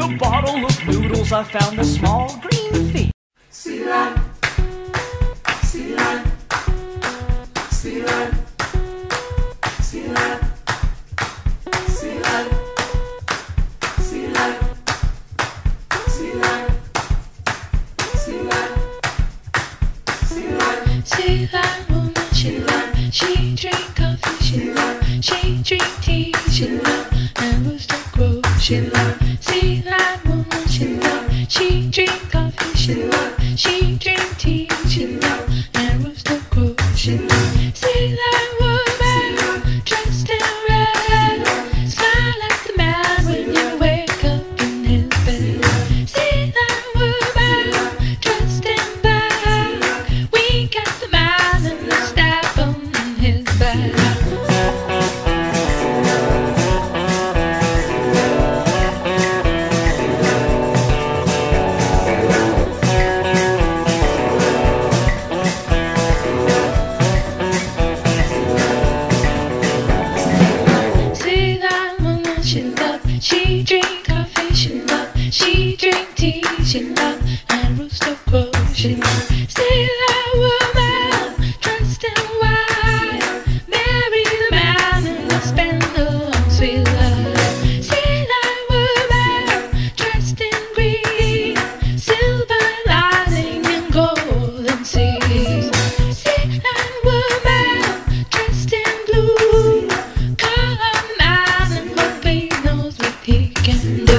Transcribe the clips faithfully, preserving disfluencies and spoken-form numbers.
a bottle of noodles, I found a small green field. Sea lion, sea lion, sea lion, sea lion, sea lion, sea lion, sea lion, sea lion, sea lion. Sea lion woman, she love, she drink coffee, she love, she drink tea, she love, and rooster crow, she love. Sea lion woman, she love, she drink coffee, she love, she drink tea, she love, and rooster crow, she love. Sea lion woman, dressed in red, smile like the man when you wake up in his bed. Sea lion woman, dressed in black, wink at the man and stab him in his back. She love, she drink coffee, she love, she drink tea, she love, and rooster crow, she love. Sea lion woman, dressed in white, marry the man and they'll spend a long sweet life. Sea lion woman, dressed in green, silver lining and golden seas. Sea lion woman, dressed in blue, call on the man and hope he knows what he can do.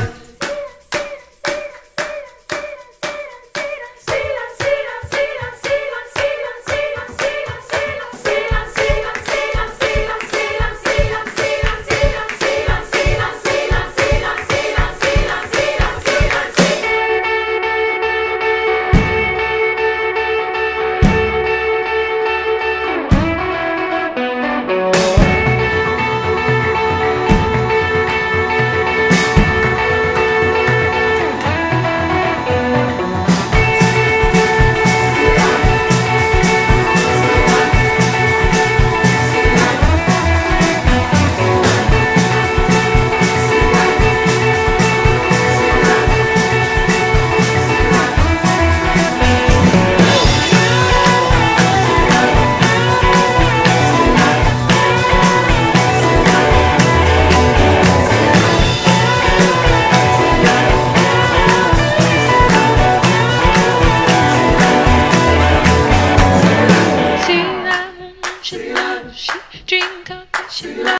She love, she drink coffee, she love.